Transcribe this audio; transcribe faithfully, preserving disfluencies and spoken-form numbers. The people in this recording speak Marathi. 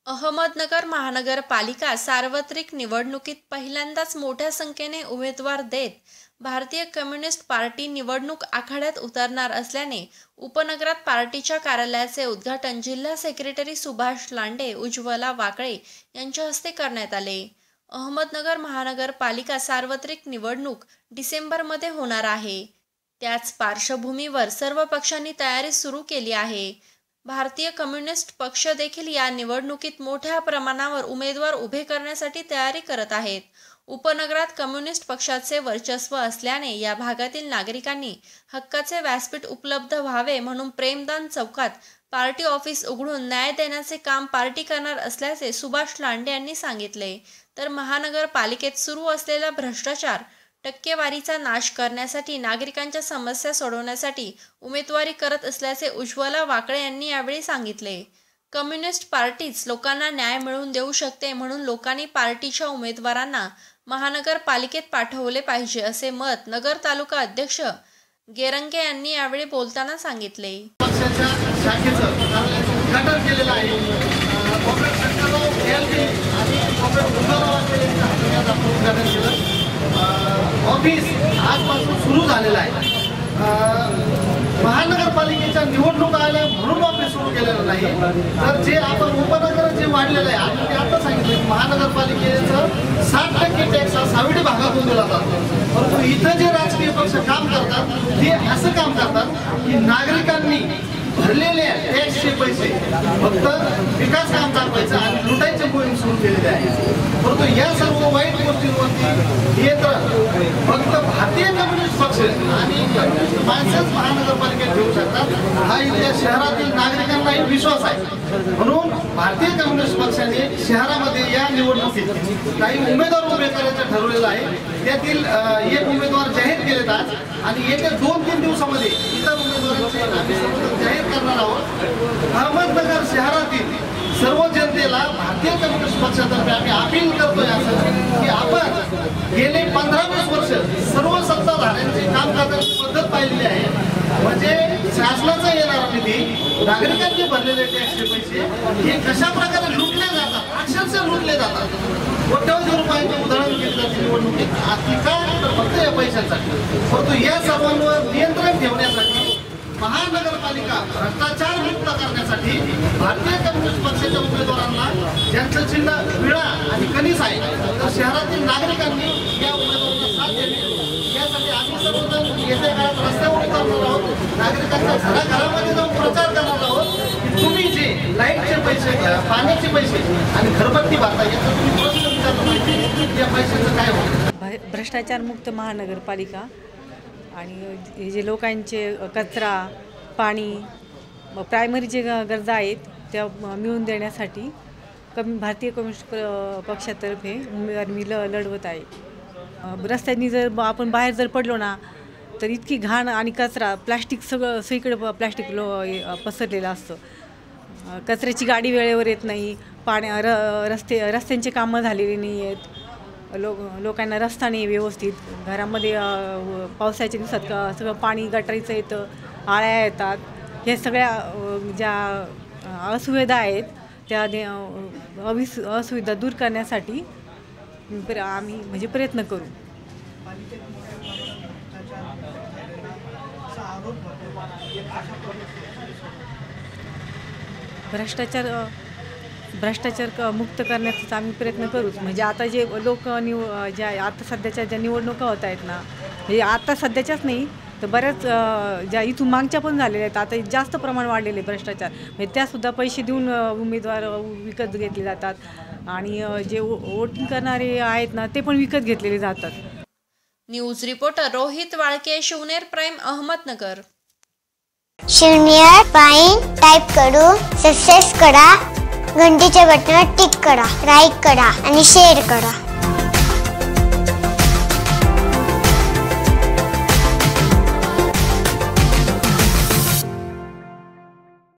अहमदनगर महानगरपालिका सार्वत्रिक निवडणुकीत पहिल्यांदाच मोठ्या संख्येने उमेदवार देत भारतीय कम्युनिस्ट पार्टी निवडणूक आखाड्यात उतरणार असल्याने उपनगरात पार्टीच्या कार्यालयाचे उद्घाटन जिल्हा सेक्रेटरी सुभाष लांडे, उज्ज्वला वाकळे यांच्या हस्ते करण्यात आले। अहमदनगर महानगरपालिका सार्वत्रिक निवडणूक डिसेंबरमध्ये होणार आहे। त्याच पार्श्वभूमीवर सर्व पक्षांनी तयारी सुरू केली आहे। भारतीय कम्युनिस्ट पक्ष देखील या निवडणुकीत मोठ्या प्रमाणावर उमेदवार उभे करण्यासाठी तयारी करत आहेत। उपनगरात कम्युनिस्ट पक्षाचे वर्चस्व असल्याने या भागातील नागरिकांनी हक्काचे व्यासपीठ उपलब्ध व्हावे म्हणून प्रेमदान चौकात पार्टी ऑफिस उघडून न्याय देण्याचे काम पार्टी करणार असल्याचे सुभाष लांडे यांनी सांगितले। तर महानगरपालिकेत सुरू असलेला भ्रष्टाचार, टक्केवारीचा नाश करण्यासाठी नागरिकांच्या समस्या सोडवण्यासाठी उमेदवारी करत असल्याचे उज्ज्वला वाकळे यांनी यावेळी सांगितले। कम्युनिस्ट पार्टीच लोकांना न्याय मिळवून देऊ शकते म्हणून लोकांनी पार्टीच्या उमेदवारांना महानगरपालिकेत पाठवले पाहिजे असे मत नगर तालुका अध्यक्ष गेरंगे यांनी यावेळी बोलताना सांगितले। ऑफिस आजपासून सुरू झालेला आहे। महानगरपालिकेच्या निवडणूक आल्या म्हणून ऑफिस सुरू केलेलं नाही, तर जे आपण उपनगर जे वाढलेलं आहे आणि ते आता सांगितलं महानगरपालिकेचं साठ टक्के टॅक्स हा सावडी भागातून दिला जातो। परंतु इथं जे राजकीय पक्ष काम करतात ते असं काम करतात की नागरिकांनी भरलेले टॅक्सचे पैसे फक्त विकास काम चालवायचं आणि लुटायचे मोहीम सुरू केलेले आहे। परंतु या सर्व वाईट गोष्टींवरती नियंत्रण फक्त भारतीय कम्युनिस्ट पक्ष आणि माणसंच महानगरपालिकेत ठेवू शकतात हा इथल्या शहरातील नागरिकांनाही विश्वास आहे। म्हणून भारतीय कम्युनिस्ट पक्षाने शहरामध्ये या निवडणुकीत काही उमेदवार उभे करायचं ठरवलेलं आहे। त्यातील एक उमेदवार जाहीर केलेत आज आणि येत्या दोन तीन दिवसामध्ये इतर उमेदवारांचे आम्ही जाहीर करणार आहोत। अहमदनगर शहरातील सर्व जनतेला भारतीय कम्युनिस्ट पक्षातर्फे आम्ही अपील करतोय असं की आपण गेले पंधरा वीस वर्ष सर्व सत्ताधाऱ्यांची काम करण्याची पद्धत पाहिलेली आहे। म्हणजे शासनाचा येणारा निधी, नागरिकांनी भरलेले टॅक्सचे पैसे हे कशा प्रकारे लुटले जातात, अक्षरशः लुटले जातात। कोट्यवधी रुपयांचे उदाहरण घेतलं जातं निवडणुकीत, का तर फक्त या पैशांसाठी। परंतु या सर्वांवर नियंत्रण ठेवण्यासाठी महानगरपालिका भ्रष्टाचार मुक्त करण्यासाठी भारतीय कम्युनिस्ट पक्षाच्या उमेदवारांना ज्यांचं चिन्ह विळा आणि कणीस आहे तर शहरातील नागरिकांनी या उमेदवारांना साथ द्यावी। यासाठी आम्ही सर्वजण येत्या काळात रस्त्यावर उतरणार आहोत, नागरिकांच्या घराघरामध्ये जाऊन प्रचार करणार आहोत की तुम्ही जे लाईटचे पैसे, पाण्याचे पैसे आणि घरपट्टी भरता याचा तुम्ही प्रश्न विचारला पाहिजे, या पैशाचं काय होतं। भ्रष्टाचार मुक्त महानगरपालिका आणि जे लोकांचे कचरा, पाणी, प्रायमरी जे गरजा आहेत त्या मिळवून देण्यासाठी कमी भारतीय कम्युनिस्ट पक्षातर्फे उमेदवार मी ल लढवत आहे। रस्त्यांनी जर आपण बाहेर जर पडलो ना तर इतकी घाण आणि कचरा, प्लास्टिक सगळं सगळीकडे प्लास्टिक लो पसरलेलं असतं। कचऱ्याची गाडी वेळेवर येत नाही, पाण्या र रस्ते रस्त्यांचे कामं झालेली नाही आहेत, लो लोकांना रस्ता नाही व्यवस्थित, घरामध्ये पावसाच्या दिवसात सगळं पाणी गटारीचं येतं, आळ्या येतात। हे सगळ्या ज्या असुविधा आहेत त्या अविस असुविधा दूर करण्यासाठी आम्ही म्हणजे प्रयत्न करू। भ्रष्टाचार भ्रष्टाचार मुक्त करण्याचा आम्ही प्रयत्न करूच। म्हणजे आता जे लोक निव ज्या आता सध्याच्या ज्या निवडणुका होत आहेत ना, म्हणजे आता सध्याच्याच नाही तर बऱ्याच ज्या इथून मागच्या पण झालेल्या आहेत, आता जास्त प्रमाण वाढलेले भ्रष्टाचार, म्हणजे त्यासुद्धा पैसे देऊन उमेदवार विकत घेतले जातात आणि जे वोटिंग करणारे आहेत ना ते पण विकत घेतलेले जातात। News reporter Rohit Walke, Shivner prime, Ahmednagar. Shivner prime type करू सबस्क्राइब करा, घंटीच्या बटनावर टिक करा, लाईक करा आणि शेअर करा।